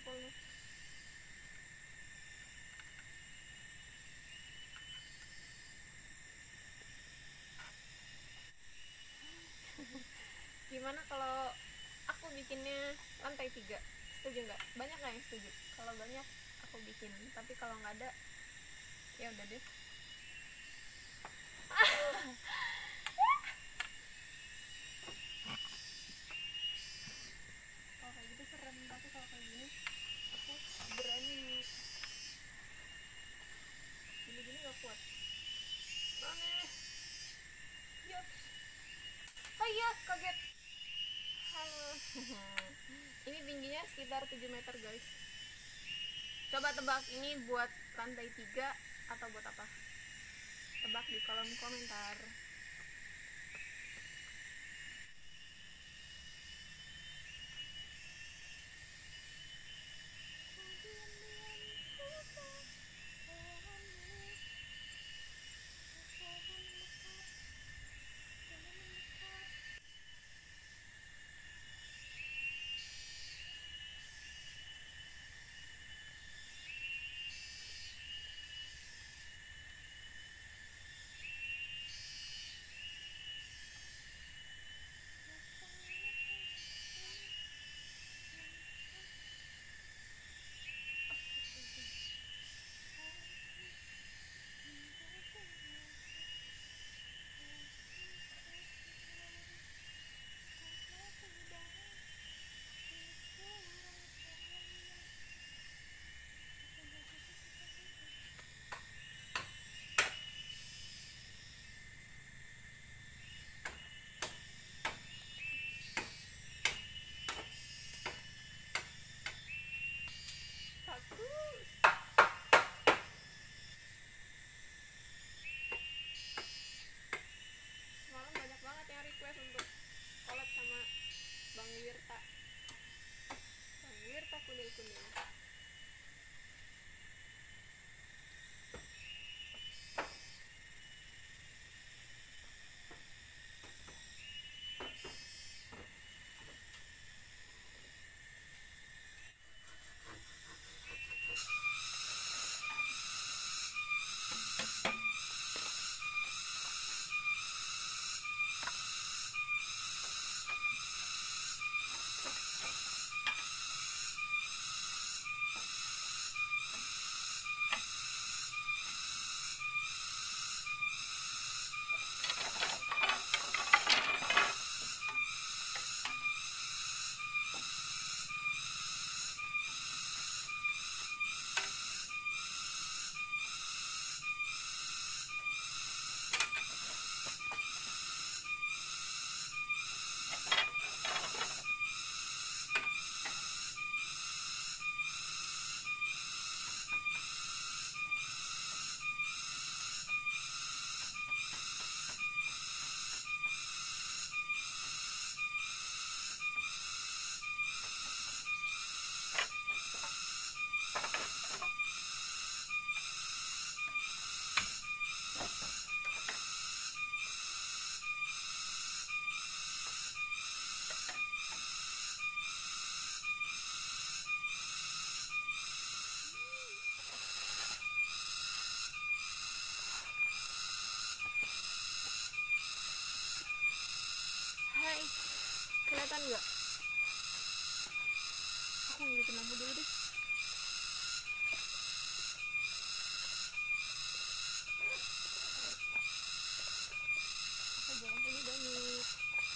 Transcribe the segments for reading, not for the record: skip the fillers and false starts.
jempolnya. Gimana kalau aku bikinnya lantai 3? Setuju nggak? Banyak nggak yang setuju? Kalau banyak aku bikin, tapi kalau nggak ada ya udah deh. Kalau kayak gitu serem, tapi kalau kayak gini aku berani. Gini-gini gak kuat. Aneh. Yaps. Hayya, kaget. Halo. Ini tingginya sekitar 7 meter guys. Coba tebak ini buat lantai 3 atau buat apa? Tebak di kolom komentar. Semalam banyak banget yang request untuk collab sama Bang Wirta. Bang Wirta kunil-kunil. Hai, kelihatan nggak? Aku ngeliatin lampu dulu deh. Aja lampu ini banyak.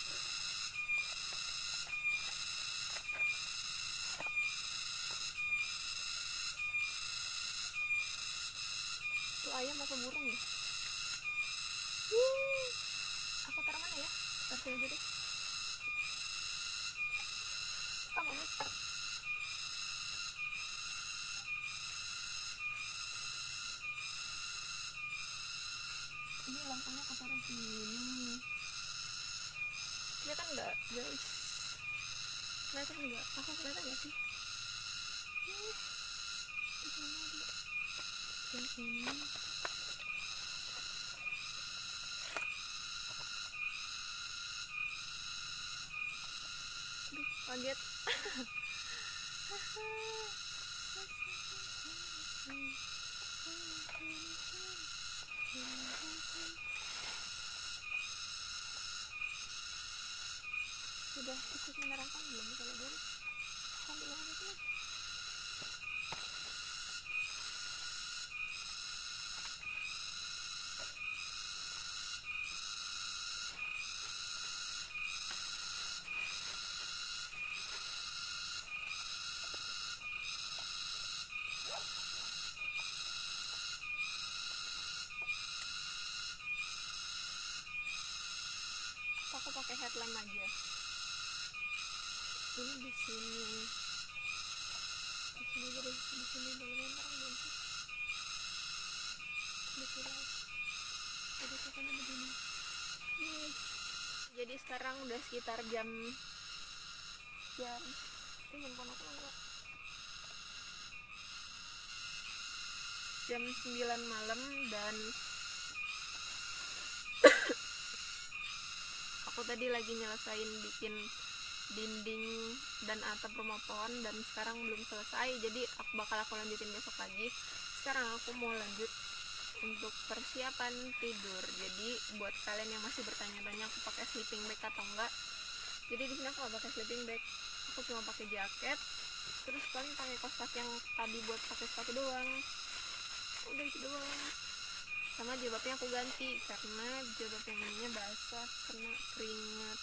Itu ayam apa burung ya? Aku taruh mana ya? Taruh sini aja deh. Mana? Ini lampunya aku taruh sini. Kelihatan nggak guys? Kelihatan nggak? Aku kelihatan nggak sih? Di sana ada yang ini. Aduh, kaget. udah cukup menerangkan belum kalau dari hal yang itu? Aku pakai headlamp aja. Ini di sini jadi di sini dalamnya terang banget. Di sini jadi katanya begini. Jadi sekarang udah sekitar jam handphone aku enggak, jam 9 malam, dan aku tadi lagi nyelesain bikin dinding dan atap rumah pohon, dan sekarang belum selesai, jadi aku lanjutin besok lagi. Sekarang aku mau lanjut untuk persiapan tidur. Jadi buat kalian yang masih bertanya-tanya aku pakai sleeping bag atau enggak, jadi di sini aku nggak pakai sleeping bag, aku cuma pakai jaket, terus paling pakai kaos kaki yang tadi buat pakai sepatu doang, udah itu doang. Sama jilbabnya aku ganti karena jilbab yang ininya basah kena keringat.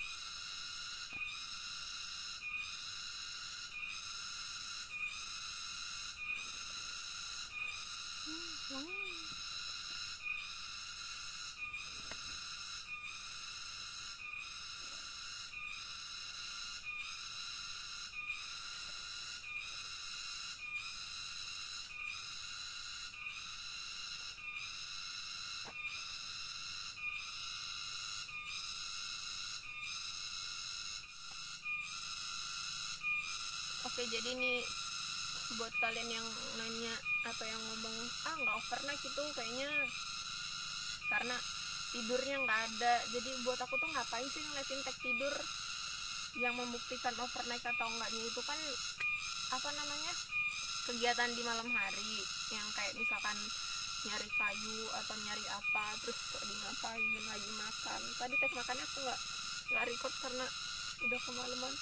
Oke, jadi nih buat kalian yang nanya atau yang ngomong nggak overnight itu kayaknya karena tidurnya nggak ada. Jadi buat aku tuh ngapain sih ngeliatin tag tidur? Yang membuktikan overnight atau enggaknya itu kan apa namanya, kegiatan di malam hari, yang kayak misalkan nyari kayu atau nyari apa, terus lagi ngapain, lagi makan. Tadi tag makannya aku nggak record karena udah kemalaman.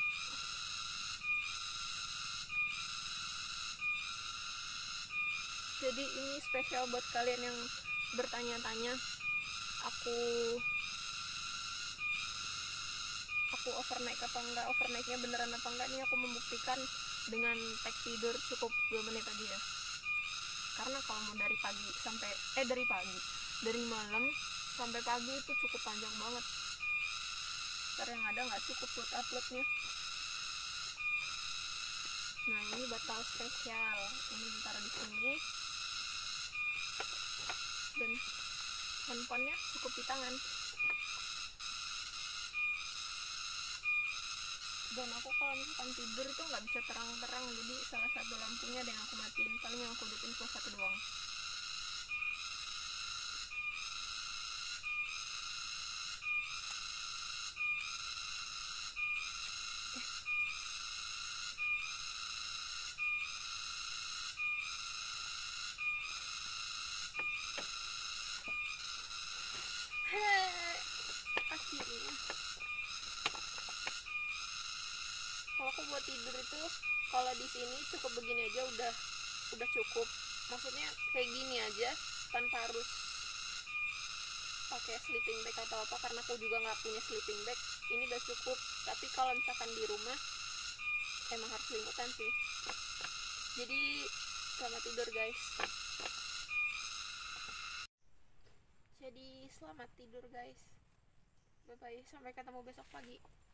Jadi ini spesial buat kalian yang bertanya-tanya aku overnight apa enggak, overnightnya beneran apa enggak. Nih aku membuktikan dengan tag tidur cukup 2 menit aja ya. Karena kalau mau dari malam sampai pagi itu cukup panjang banget. Ntar yang ada nggak cukup buat uploadnya. Nah ini batal spesial, ini ditaruh di sini, dan handphonenya cukup di tangan. Dan aku kalau misalkan tidur itu nggak bisa terang-terang, jadi salah satu lampunya ada yang aku matiin, paling yang aku hidupin cuma satu doang. Akhirnya kalau aku buat tidur itu, kalau di sini cukup begini aja udah cukup. Maksudnya kayak gini aja tanpa harus pakai sleeping bag atau apa, karena aku juga nggak punya sleeping bag. Ini udah cukup. Tapi kalau misalkan di rumah emang harus selimutan sih. Jadi selamat tidur guys. Jadi selamat tidur guys. Bye bye, sampai ketemu besok pagi.